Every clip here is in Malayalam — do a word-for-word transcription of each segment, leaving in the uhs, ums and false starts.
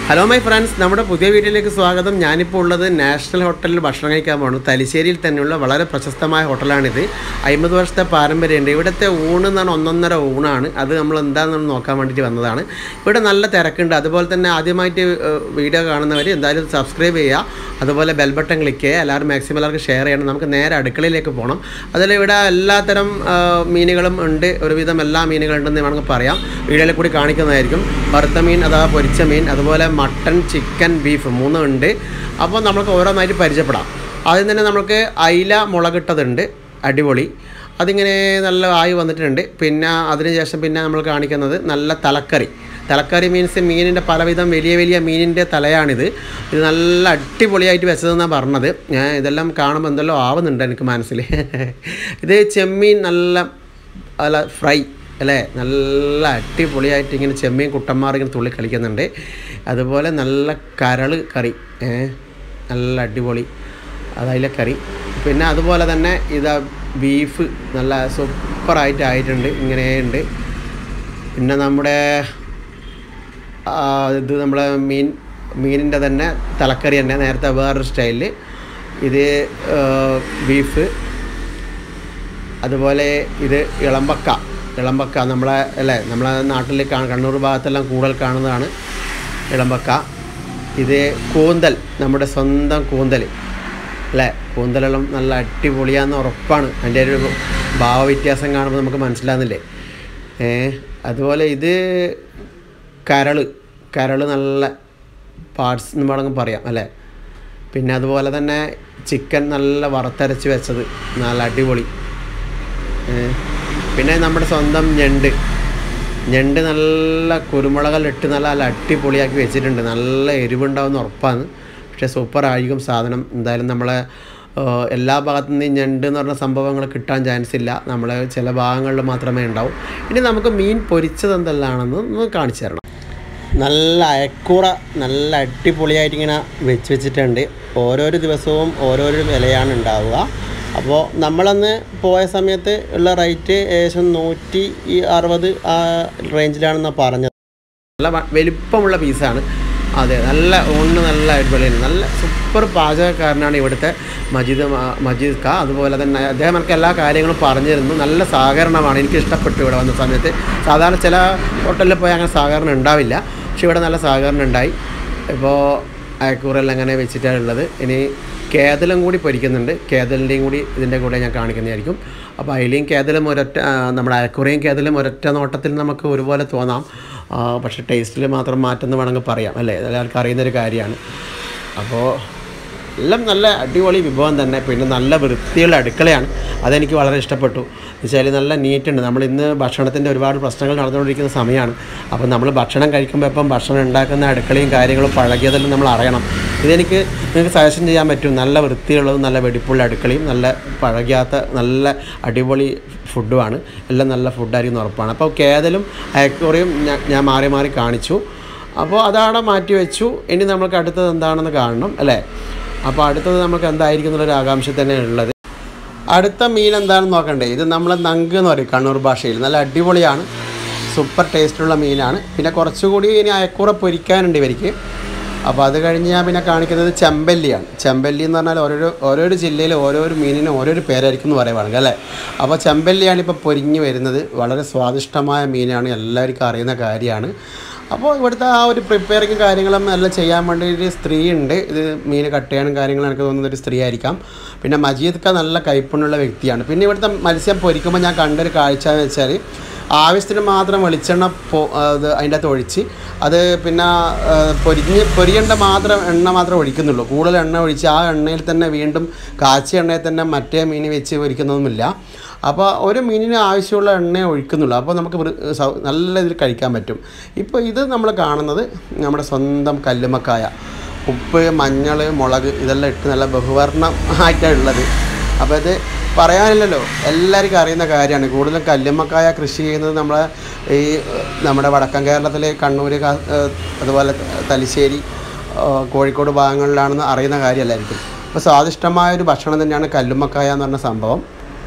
ഹലോ മൈ ഫ്രണ്ട്സ്, നമ്മുടെ പുതിയ വീഡിയോയിലേക്ക് സ്വാഗതം. ഞാനിപ്പോൾ ഉള്ളത് നാഷണൽ ഹോട്ടലിൽ ഭക്ഷണം കഴിക്കാൻ പോകുന്നു. തലശ്ശേരിയിൽ തന്നെയുള്ള വളരെ പ്രശസ്തമായ ഹോട്ടലാണിത്. അമ്പത് വർഷത്തെ പാരമ്പര്യമുണ്ട്. ഇവിടുത്തെ ഊണ് എന്ന് പറഞ്ഞാൽ ഒന്നൊന്നര ഊണാണ്. അത് നമ്മൾ എന്താണെന്ന് നോക്കാൻ വേണ്ടിയിട്ട് വന്നതാണ്. ഇവിടെ നല്ല തിരക്കുണ്ട്. അതുപോലെ തന്നെ ആദ്യമായിട്ട് വീഡിയോ കാണുന്നവർ എന്തായാലും സബ്സ്ക്രൈബ് ചെയ്യുക, അതുപോലെ ബെൽ ബട്ടൺ ക്ലിക്ക് ചെയ്യുക. എല്ലാവരും മാക്സിമം എല്ലാവർക്കും ഷെയർ ചെയ്യണം. നമുക്ക് നേരെ അടുക്കളയിലേക്ക് പോകണം. അതിൽ ഇവിടെ എല്ലാത്തരം മീനുകളും ഉണ്ട്. ഒരുവിധം എല്ലാ മീനുകളുണ്ടെന്ന് വേണമെങ്കിൽ പറയാം. വീഡിയോയിൽ കൂടി കാണിക്കുന്നതായിരിക്കും. വറുത്ത മീൻ അഥവാ പൊരിച്ച മീൻ, അതുപോലെ മട്ടൺ, ചിക്കൻ, ബീഫ് മൂന്നും ഉണ്ട്. അപ്പോൾ നമുക്ക് ഓരോന്നായിട്ട് പരിചയപ്പെടാം. ആദ്യം തന്നെ നമുക്ക് അയില മുളകിട്ടതുണ്ട്, അടിപൊളി. അതിങ്ങനെ നല്ല ആയി വന്നിട്ടുണ്ട്. പിന്നെ അതിനുശേഷം പിന്നെ നമ്മൾ കാണിക്കുന്നത് നല്ല തലക്കറി. തലക്കറി മീൻസ് മീനിൻ്റെ പലവിധം വലിയ വലിയ മീനിൻ്റെ തലയാണിത്. ഇത് നല്ല അടിപൊളിയായിട്ട് വെച്ചതെന്നാണ് പറഞ്ഞത്. ഞാൻ ഇതെല്ലാം കാണുമ്പോൾ എന്തെല്ലോ ആവുന്നുണ്ട് എനിക്ക് മനസ്സിൽ. ഇത് ചെമ്മീൻ നല്ല അല്ല ഫ്രൈ അല്ലേ, നല്ല അടിപൊളിയായിട്ട് ഇങ്ങനെ ചെമ്മീൻ കുട്ടന്മാർ ഇങ്ങനെ തുള്ളി കളിക്കുന്നുണ്ട്. അതുപോലെ നല്ല കരൾ കറി, നല്ല അടിപൊളി അതയിലെ കറി. പിന്നെ അതുപോലെ തന്നെ ഇതാ ബീഫ് നല്ല സൂപ്പറായിട്ട് ആയിട്ടുണ്ട്, ഇങ്ങനെയുണ്ട്. പിന്നെ നമ്മുടെ ഇത് നമ്മളെ മീൻ മീനിൻ്റെ തന്നെ തലക്കറി തന്നെ, നേരത്തെ വേറൊരു സ്റ്റൈലിൽ. ഇത് ബീഫ്. അതുപോലെ ഇത് ഇളമ്പക്ക. ഇളമ്പക്ക നമ്മളെ അല്ലേ, നമ്മളെ നാട്ടിൽ കണ്ണൂർ ഭാഗത്തെല്ലാം കൂടുതൽ കാണുന്നതാണ് ഇളമ്പക്ക. ഇത് കൂന്തൽ, നമ്മുടെ സ്വന്തം കൂന്തൽ അല്ലേ. കൂന്തലെല്ലാം നല്ല അടിപൊളിയാന്ന് ഉറപ്പാണ്. അതിൻ്റെ ഒരു ഭാവവ്യത്യാസം കാണുമ്പോൾ നമുക്ക് മനസ്സിലാകുന്നില്ലേ. അതുപോലെ ഇത് കരൾ. കരൾ നല്ല പാർട്സ് എന്ന് വേണമെങ്കിൽ പറയാം അല്ലേ. പിന്നെ അതുപോലെ തന്നെ ചിക്കൻ നല്ല വറുത്തരച്ച് വെച്ചത്, നല്ല അടിപൊളി. പിന്നെ നമ്മുടെ സ്വന്തം ഞണ്ട്. ഞണ്ട് നല്ല കുരുമുളകിലിട്ട് നല്ല നല്ല അടിപൊളിയാക്കി വെച്ചിട്ടുണ്ട്. നല്ല എരിവുണ്ടാവുന്ന ഉറപ്പാണ്. പക്ഷേ സൂപ്പറായിരിക്കും സാധനം. എന്തായാലും നമ്മളെ എല്ലാ ഭാഗത്തു നിന്നും ഞണ്ട് എന്ന് പറഞ്ഞ സംഭവങ്ങൾ കിട്ടാൻ ചാൻസ് ഇല്ല. നമ്മളെ ചില ഭാഗങ്ങളിൽ മാത്രമേ ഉണ്ടാവും. ഇനി നമുക്ക് മീൻ പൊരിച്ചത് എന്തെല്ലാമാണെന്ന് ഒന്ന് കാണിച്ചു തരണം. നല്ല അയക്കൂറ നല്ല അടിപൊളിയായിട്ട് ഇങ്ങനെ വെച്ച് വെച്ചിട്ടുണ്ട്. ഓരോരോ ദിവസവും ഓരോരോ വിലയാണ് ഉണ്ടാവുക. അപ്പോൾ നമ്മളന്ന് പോയ സമയത്ത് ഉള്ള റേറ്റ് ഏകദേശം നൂറ്റി അറുപത് ആ റേഞ്ചിലാണെന്നാണ് പറഞ്ഞത്. നല്ല വലിപ്പമുള്ള പീസാണ്. അതെ, നല്ല ഊണ് നല്ല അടിപൊളിയാണ്. നല്ല സൂപ്പർ പാചകക്കാരനാണ് ഇവിടുത്തെ മജീദ് മജീദ് ക. അതുപോലെ തന്നെ അദ്ദേഹം എനിക്ക് എല്ലാ കാര്യങ്ങളും പറഞ്ഞു തരുന്നു. നല്ല സഹകരണമാണ്, എനിക്ക് ഇഷ്ടപ്പെട്ടു ഇവിടെ വന്ന സമയത്ത്. സാധാരണ ചില ഹോട്ടലിൽ പോയി അങ്ങനെ സഹകരണം ഉണ്ടാവില്ല, പക്ഷെ ഇവിടെ നല്ല സഹകരണം ഉണ്ടായി. ഇപ്പോൾ അയക്കൂറെല്ലാം അങ്ങനെ വെച്ചിട്ടാണുള്ളത്. ഇനി കേതലും കൂടി പൊരിക്കുന്നുണ്ട്. കേതലിൻ്റെയും കൂടി ഇതിൻ്റെ കൂടെ ഞാൻ കാണിക്കുന്നതായിരിക്കും. അപ്പോൾ അയിലയും കേതലും ഒരൊറ്റ, നമ്മുടെ അയക്കൂറയും കേതലും ഒരൊറ്റ നോട്ടത്തിൽ നമുക്ക് ഒരുപോലെ തോന്നാം, പക്ഷേ ടേസ്റ്റിൽ മാത്രം മാറ്റം വേണമെങ്കിൽ പറയാം അല്ലേ. എല്ലാവർക്കും അറിയുന്നൊരു കാര്യമാണ്. അപ്പോൾ എല്ലാം നല്ല അടിപൊളി വിഭവം തന്നെ. പിന്നെ നല്ല വൃത്തിയുള്ള അടുക്കളയാണ്, അതെനിക്ക് വളരെ ഇഷ്ടപ്പെട്ടു. എന്നുവെച്ചാൽ നല്ല നീറ്റുണ്ട്. നമ്മൾ ഇന്ന് ഭക്ഷണത്തിൻ്റെ ഒരുപാട് പ്രശ്നങ്ങൾ നടന്നുകൊണ്ടിരിക്കുന്ന സമയമാണ്. അപ്പോൾ നമ്മൾ ഭക്ഷണം കഴിക്കുമ്പോൾ എപ്പം ഭക്ഷണം ഉണ്ടാക്കുന്ന അടുക്കളയും കാര്യങ്ങളും പഴകിയതെല്ലാം നമ്മൾ അറിയണം. ഇതെനിക്ക് നിങ്ങൾക്ക് സജഷൻ ചെയ്യാൻ പറ്റും. നല്ല വൃത്തിയുള്ളതും നല്ല വെടിപ്പുള്ള അടുക്കളയും നല്ല പഴകിയാത്ത നല്ല അടിപൊളി ഫുഡുമാണ്. എല്ലാം നല്ല ഫുഡായിരിക്കും ഉറപ്പാണ്. അപ്പോൾ കേതലും അയക്കൂറയും ഞാൻ മാറി മാറി കാണിച്ചു. അപ്പോൾ അതവിടെ മാറ്റി വെച്ചു. ഇനി നമുക്ക് അടുത്തത് എന്താണെന്ന് കാണണം അല്ലേ. അപ്പോൾ അടുത്തത് നമുക്ക് എന്തായിരിക്കും എന്നുള്ളൊരു ആകാംക്ഷ തന്നെ ഉള്ളത്. അടുത്ത മീൻ എന്താണെന്ന് നോക്കണ്ടേ. ഇത് നമ്മളെ നങ്ക് എന്ന് പറയും കണ്ണൂർ ഭാഷയിൽ. നല്ല അടിപൊളിയാണ്, സൂപ്പർ ടേസ്റ്റുള്ള മീനാണ്. പിന്നെ കുറച്ചുകൂടി ഇനി അയക്കൂറ പൊരിക്കാനുണ്ട് ഇവർക്ക്. അപ്പോൾ അത് കഴിഞ്ഞ് ഞാൻ പിന്നെ കാണിക്കുന്നത് ചെമ്പല്ലിയാണ്. ചെമ്പല്ലി എന്ന് പറഞ്ഞാൽ ഓരോരോ ഓരോരോ ജില്ലയിൽ ഓരോരോ മീനിനും ഓരോരോ പേരായിരിക്കും എന്ന് പറയുവാണെങ്കിൽ അല്ലേ. അപ്പോൾ ചെമ്പല്ലിയാണ് ഇപ്പോൾ പൊരിഞ്ഞ് വരുന്നത്. വളരെ സ്വാദിഷ്ടമായ മീനാണ്, എല്ലാവർക്കും അറിയുന്ന കാര്യമാണ്. അപ്പോൾ ഇവിടുത്തെ ആ ഒരു പ്രിപ്പയറിങ് കാര്യങ്ങളും എല്ലാം ചെയ്യാൻ വേണ്ടി ഒരു സ്ത്രീ ഉണ്ട്. ഇത് മീൻ കട്ട് ചെയ്യാനും കാര്യങ്ങളും എനിക്ക് തോന്നുന്നൊരു സ്ത്രീ ആയിരിക്കാം. പിന്നെ മജീദ് ക നല്ല കൈപ്പുണ്യുള്ള വ്യക്തിയാണ്. പിന്നെ ഇവിടുത്തെ മത്സ്യം പൊരിക്കുമ്പോൾ ഞാൻ കണ്ടൊരു കാഴ്ച എന്ന് വെച്ചാൽ ആവശ്യത്തിന് മാത്രം വെളിച്ചെണ്ണ പോ അത് അതിൻ്റെ അകത്ത് ഒഴിച്ച് അത് പിന്നെ പൊരിഞ്ഞ് പൊരിയേണ്ട മാത്രം എണ്ണ മാത്രം ഒഴിക്കുന്നുള്ളൂ. കൂടുതൽ എണ്ണ ഒഴിച്ച് ആ എണ്ണയിൽ തന്നെ വീണ്ടും കാച്ചിയ എണ്ണയിൽ തന്നെ മറ്റേ മീൻ വെച്ച് പൊരിക്കുന്നൊന്നുമില്ല. അപ്പോൾ ഒരു മീനിന് ആവശ്യമുള്ള എണ്ണയെ ഒഴിക്കുന്നുള്ളൂ. അപ്പോൾ നമുക്ക് നല്ല ഇതിൽ കഴിക്കാൻ പറ്റും. ഇപ്പോൾ ഇത് നമ്മൾ കാണുന്നത് നമ്മുടെ സ്വന്തം കല്ലുമ്മക്കായ. ഉപ്പ്, മഞ്ഞൾ, മുളക് ഇതെല്ലാം ഇട്ട് നല്ല ബഹുവർണ്ണം ആയിട്ടുള്ളത്. അപ്പോൾ ഇത് പറയാനില്ലല്ലോ, എല്ലാവർക്കും അറിയുന്ന കാര്യമാണ്. കൂടുതലും കല്ലുമ്മക്കായ കൃഷി ചെയ്യുന്നത് നമ്മളെ ഈ നമ്മുടെ വടക്കൻ കേരളത്തിലെ കണ്ണൂർ, അതുപോലെ തലശ്ശേരി, കോഴിക്കോട് ഭാഗങ്ങളിലാണെന്ന് അറിയുന്ന കാര്യം എല്ലാവർക്കും. അപ്പോൾ സ്വാദിഷ്ടമായൊരു ഭക്ഷണം തന്നെയാണ് കല്ലുമ്മക്കായ എന്ന് പറഞ്ഞ സംഭവം.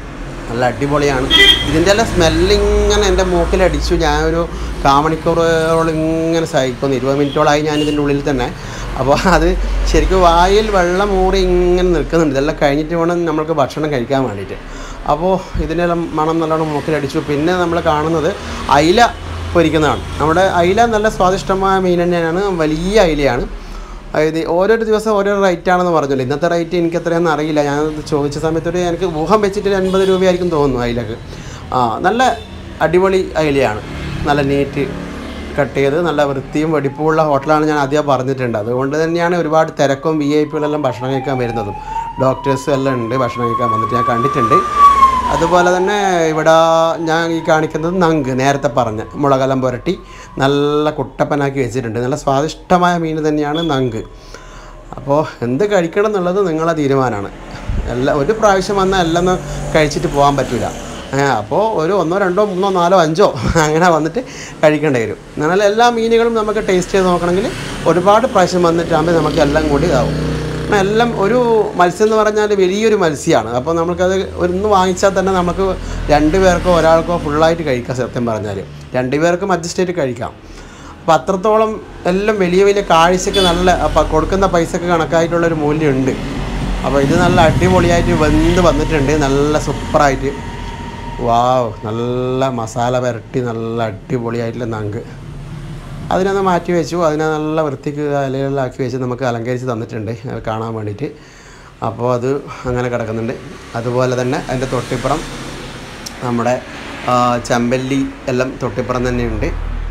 നല്ല അടിപൊളിയാണ്. ഇതിൻ്റെ എല്ലാം സ്മെല്ലിങ്ങനെ എൻ്റെ മൂക്കിലടിച്ചു. ഞാനൊരു കാമണിക്കൂറോളം ഇങ്ങനെ സഹിക്കുന്നു. ഇരുപത് മിനിറ്റോളായി ഞാൻ ഇതിൻ്റെ ഉള്ളിൽ തന്നെ. അപ്പോൾ അത് ശരിക്കും വായിൽ വെള്ളം മൂറി ഇങ്ങനെ നിൽക്കുന്നുണ്ട്. ഇതെല്ലാം കഴിഞ്ഞിട്ട് വേണം നമ്മൾക്ക് ഭക്ഷണം കഴിക്കാൻ വേണ്ടിയിട്ട്. അപ്പോൾ ഇതിനെല്ലാം മണം നല്ലോണം മൂക്കിലടിച്ചു. പിന്നെ നമ്മൾ കാണുന്നത് അയില പൊരിക്കുന്നതാണ്. നമ്മുടെ അയില നല്ല സ്വാദിഷ്ടമായ മീൻ തന്നെയാണ്. വലിയ അയിലയാണ്. അതായത് ഓരോരോ ദിവസം ഓരോ റേറ്റാണെന്ന് പറഞ്ഞല്ലോ. ഇന്നത്തെ റേറ്റ് എനിക്ക് എത്രയാണെന്ന് അറിയില്ല. ഞാൻ ചോദിച്ച സമയത്തൊരു എനിക്ക് ഊഹം വെച്ചിട്ട് അൻപത് രൂപയായിരിക്കും തോന്നുന്നു അയിലക്ക്. ആ നല്ല അടിപൊളി അയിലയാണ്. നല്ല നീറ്റ് കട്ട് ചെയ്ത് നല്ല വൃത്തിയും വെടിപ്പുമുള്ള ഹോട്ടലാണ്. ഞാൻ ആദ്യം പറഞ്ഞിട്ടുണ്ട്. അതുകൊണ്ട് തന്നെയാണ് ഒരുപാട് തിരക്കും വി ഐ പികളെല്ലാം ഭക്ഷണം കഴിക്കാൻ വരുന്നതും. ഡോക്ടേഴ്സും എല്ലാം ഉണ്ട് ഭക്ഷണം കഴിക്കാൻ വന്നിട്ട് ഞാൻ കണ്ടിട്ടുണ്ട്. അതുപോലെ തന്നെ ഇവിടെ ഞാൻ ഈ കാണിക്കുന്നത് നങ്ക്, നേരത്തെ പറഞ്ഞ മുളകെല്ലാം പുരട്ടി നല്ല കുട്ടപ്പനാക്കി വെച്ചിട്ടുണ്ട്. നല്ല സ്വാദിഷ്ടമായ മീൻ തന്നെയാണ് നങ്ക്. അപ്പോൾ എന്ത് കഴിക്കണം എന്നുള്ളത് നിങ്ങളെ തീരുമാനമാണ്. എല്ലാം ഒരു പ്രാവശ്യം വന്നാൽ എല്ലാം കഴിച്ചിട്ട് പോകാൻ പറ്റില്ല. അപ്പോൾ ഒരു ഒന്നോ രണ്ടോ മൂന്നോ നാലോ അഞ്ചോ അങ്ങനെ വന്നിട്ട് കഴിക്കേണ്ടി വരും. എന്നാൽ എല്ലാ മീനുകളും നമുക്ക് ടേസ്റ്റ് ചെയ്ത് നോക്കണമെങ്കിൽ ഒരുപാട് പ്രാവശ്യം വന്നിട്ടാകുമ്പോൾ നമുക്ക് എല്ലാം കൂടി ഇതാവും. എല്ലാം ഒരു മത്സ്യം എന്ന് പറഞ്ഞാൽ വലിയൊരു മത്സ്യമാണ്. അപ്പോൾ നമുക്കത് ഒന്ന് വാങ്ങിച്ചാൽ തന്നെ നമുക്ക് രണ്ട് പേർക്കോ ഒരാൾക്കോ ഫുള്ളായിട്ട് കഴിക്കാം. സത്യം പറഞ്ഞാൽ രണ്ട് പേർക്കും അഡ്ജസ്റ്റ് ചെയ്ത് കഴിക്കാം. അപ്പോൾ അത്രത്തോളം എല്ലാം വലിയ വലിയ കാഴ്ചയ്ക്ക് നല്ല കൊടുക്കുന്ന പൈസക്ക് കണക്കായിട്ടുള്ളൊരു മൂല്യമുണ്ട്. അപ്പോൾ ഇത് നല്ല അടിപൊളിയായിട്ട് വെന്ത് വന്നിട്ടുണ്ട്. നല്ല സൂപ്പറായിട്ട് വാവ്, നല്ല മസാല പുരട്ടി നല്ല അടിപൊളിയായിട്ടുള്ള നങ്ക്. അതിനൊന്ന് മാറ്റി വെച്ചു. അതിനെ നല്ല വൃത്തിക്ക് ഇലകളിലാക്കി വെച്ച് നമുക്ക് അലങ്കരിച്ച് തന്നിട്ടുണ്ട് കാണാൻ വേണ്ടിയിട്ട്. അപ്പോൾ അത് അങ്ങനെ കിടക്കുന്നുണ്ട്. അതുപോലെ തന്നെ അതിൻ്റെ തൊട്ടിപ്പുറം നമ്മുടെ ചെമ്പല്ലി എല്ലാം തൊട്ടിപ്പുറം തന്നെയുണ്ട്.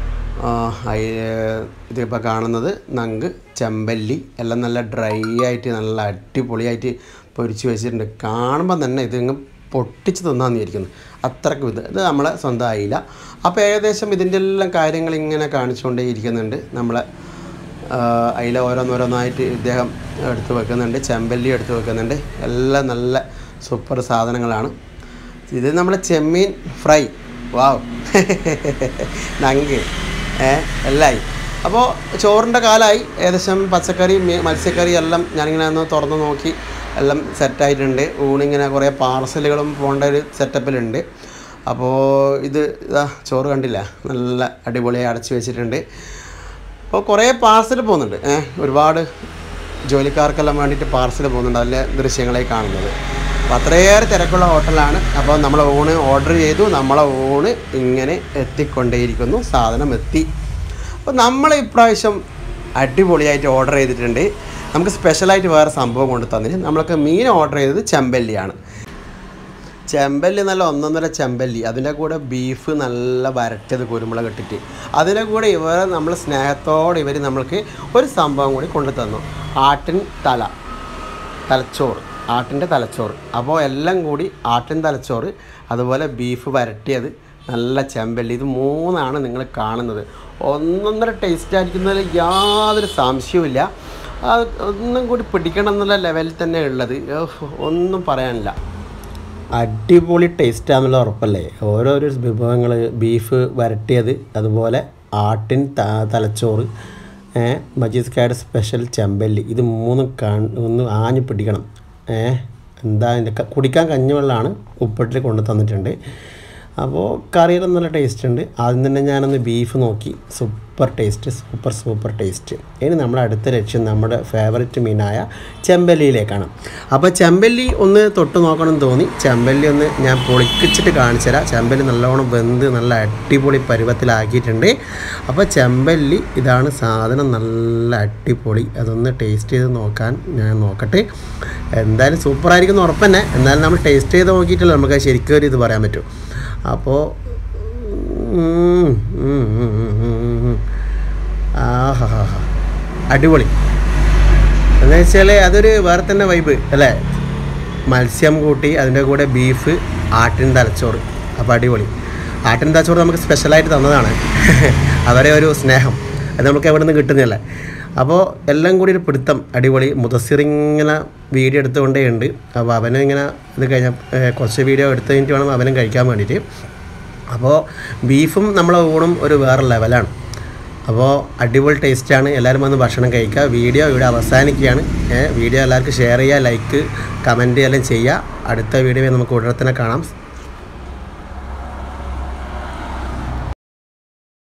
ഇതിപ്പോൾ കാണുന്നത് നങ്ക്, ചെമ്പല്ലി എല്ലാം നല്ല ഡ്രൈ ആയിട്ട് നല്ല അടിപൊളിയായിട്ട് പൊരിച്ച് വെച്ചിട്ടുണ്ട്. കാണുമ്പോൾ തന്നെ ഇതിങ്ങ് പൊട്ടിച്ച് തിന്നാന്നിരിക്കുന്നു. അത്രയ്ക്കും ഇത് ഇത് നമ്മളെ സ്വന്തം അയില. അപ്പോൾ ഏകദേശം ഇതിൻ്റെ എല്ലാം കാര്യങ്ങൾ ഇങ്ങനെ കാണിച്ചുകൊണ്ടേ ഇരിക്കുന്നുണ്ട്. നമ്മളെ അയില ഓരോന്നോരോന്നായിട്ട് ഇദ്ദേഹം എടുത്ത് വെക്കുന്നുണ്ട്. ചെമ്പല്ലി എടുത്ത് വെക്കുന്നുണ്ട്. എല്ലാം നല്ല സൂപ്പർ സാധനങ്ങളാണ്. ഇത് നമ്മളെ ചെമ്മീൻ ഫ്രൈ. വാവ് നങ്ക് എല്ലായി. അപ്പോൾ ചോറിൻ്റെ കാലമായി. ഏകദേശം പച്ചക്കറി മത്സ്യക്കറി എല്ലാം ഞാനിങ്ങനെ ഒന്ന് തുറന്ന് നോക്കി. എല്ലാം സെറ്റായിട്ടുണ്ട്. ഊണിങ്ങനെ കുറേ പാർസലുകളും പോകേണ്ട ഒരു സെറ്റപ്പിലുണ്ട്. അപ്പോൾ ഇത് ഇതാ ചോറ് കണ്ടില്ല, നല്ല അടിപൊളിയായി അടച്ച് വെച്ചിട്ടുണ്ട്. അപ്പോൾ കുറേ പാർസൽ പോകുന്നുണ്ട്. ഒരുപാട് ജോലിക്കാർക്കെല്ലാം വേണ്ടിയിട്ട് പാർസൽ പോകുന്നുണ്ട്. അതിലെ ദൃശ്യങ്ങളായി കാണുന്നത്. അപ്പോൾ അത്രയേറെ തിരക്കുള്ള ഹോട്ടലാണ്. അപ്പോൾ നമ്മൾ ഊണ് ഓർഡർ ചെയ്തു. നമ്മളെ ഊണ് ഇങ്ങനെ എത്തിക്കൊണ്ടേയിരിക്കുന്നു. സാധനം എത്തി. അപ്പോൾ നമ്മൾ ഇപ്രാവശ്യം അടിപൊളിയായിട്ട് ഓർഡർ ചെയ്തിട്ടുണ്ട്. നമുക്ക് സ്പെഷ്യലായിട്ട് വേറെ സംഭവം കൊണ്ട് തന്നിട്ട് നമ്മൾക്ക് മീൻ ഓർഡർ ചെയ്തത് ചെമ്പല്ലിയാണ്. ചെമ്പല്ലി നല്ല ഒന്നൊന്നര ചെമ്പല്ലി. അതിൻ്റെ കൂടെ ബീഫ് നല്ല വരട്ടിയത് കുരുമുളക് ഇട്ടിട്ട്. അതിൻ്റെ കൂടെ ഇവർ നമ്മൾ സ്നേഹത്തോടെ ഇവർ നമ്മൾക്ക് ഒരു സംഭവം കൂടി കൊണ്ടു തന്നു. ആട്ടിൻ തല തലച്ചോറ് ആട്ടിൻ്റെ തലച്ചോറ്. അപ്പോൾ എല്ലാം കൂടി ആട്ടിൻ തലച്ചോറ്, അതുപോലെ ബീഫ് വരട്ടിയത്, നല്ല ചെമ്പല്ലി. ഇത് മൂന്നാണ് നിങ്ങൾ കാണുന്നത്. ഒന്നൊന്നര ടേസ്റ്റ് ആയിരിക്കുന്നതിൽ യാതൊരു സംശയവുമില്ല. അത് ഒന്നും കൂടി പിടിക്കണം എന്നുള്ള ലെവലിൽ തന്നെ ഉള്ളത്. ഒന്നും പറയാനില്ല. അടിപൊളി ടേസ്റ്റാണെന്നുള്ള ഉറപ്പല്ലേ. ഓരോരോ വിഭവങ്ങൾ, ബീഫ് വരട്ടിയത്, അതുപോലെ ആട്ടിൻ തലച്ചോറ്, മജീസ്കായുടെ സ്പെഷ്യൽ ചെമ്പല്ലി, ഇത് മൂന്നും കാ ഒന്ന് ആഞ്ഞു പിടിക്കണം. എന്താ ഇതിൻ്റെ കുടിക്കാൻ കഞ്ഞിവെള്ളമാണ് ഉപ്പിട്ടിൽ കൊണ്ടു തന്നിട്ടുണ്ട്. അപ്പോൾ കറിയെല്ലാം നല്ല ടേസ്റ്റ് ഉണ്ട്. ആദ്യം തന്നെ ഞാനൊന്ന് ബീഫ് നോക്കി. Super taste, super super taste. ഇനി നമ്മുടെ അടുത്ത ലക്ഷ്യം നമ്മുടെ ഫേവററ്റ് മീനായ ചെമ്പല്ലിയിലേക്കാണ്. അപ്പോൾ ചെമ്പല്ലി ഒന്ന് തൊട്ട് നോക്കണം തോന്നി. ചെമ്പല്ലി ഒന്ന് ഞാൻ പൊളിക്കിച്ചിട്ട് കാണിച്ചു തരാം. ചെമ്പല്ലി നല്ലോണം വെന്ത് നല്ല അടിപൊളി പരുവത്തിലാക്കിയിട്ടുണ്ട്. അപ്പോൾ ചെമ്പല്ലി ഇതാണ് സാധനം, നല്ല അടിപൊളി. അതൊന്ന് ടേസ്റ്റ് ചെയ്ത് നോക്കാൻ ഞാൻ നോക്കട്ടെ. എന്തായാലും സൂപ്പറായിരിക്കും എന്ന് ഉറപ്പ് തന്നെ. എന്നാലും നമ്മൾ ടേസ്റ്റ് ചെയ്ത് നോക്കിയിട്ടല്ലോ നമുക്ക് ശരിക്കും ഒരു ഇത് പറയാൻ പറ്റും. അപ്പോൾ ആഹാ ഹാ ഹാ അടിപൊളി. എന്ന് വെച്ചാൽ അതൊരു വേറെ തന്നെ വൈബ് അല്ലേ. മത്സ്യം കൂട്ടി അതിൻ്റെ കൂടെ ബീഫ്, ആട്ടിൻ തലച്ചോറ്. അപ്പോൾ അടിപൊളി. ആട്ടിൻ തലച്ചോറ് നമുക്ക് സ്പെഷ്യലായിട്ട് തന്നതാണ്. അവരെ ഒരു സ്നേഹം അത് നമുക്ക് എവിടെ നിന്ന് കിട്ടുന്നില്ല. അപ്പോൾ എല്ലാം കൂടി ഒരു പിടുത്തം. അടിപൊളി. മുദസ്സിറിങ്ങനെ വീഡിയോ എടുത്തുകൊണ്ടേ ഉണ്ട്. അപ്പോൾ അവനും ഇങ്ങനെ ഇത് കഴിഞ്ഞാൽ കുറച്ച് വീഡിയോ എടുത്ത് കഴിഞ്ഞിട്ട് വേണം അവനും കഴിക്കാൻ വേണ്ടിയിട്ട്. അപ്പോൾ ബീഫും നമ്മളെ ഊണും ഒരു വേറെ ലെവലാണ്. അപ്പോൾ അടിപൊളി ടേസ്റ്റാണ്. എല്ലാവരും വന്ന് ഭക്ഷണം കഴിക്കുക. വീഡിയോ ഇവിടെ അവസാനിക്കുകയാണ്. വീഡിയോ എല്ലാവർക്കും ഷെയർ ചെയ്യുക, ലൈക്ക്, കമൻറ്റ് എല്ലാം ചെയ്യുക. അടുത്ത വീഡിയോ നമുക്ക് ഉടനെ തന്നെ കാണാം.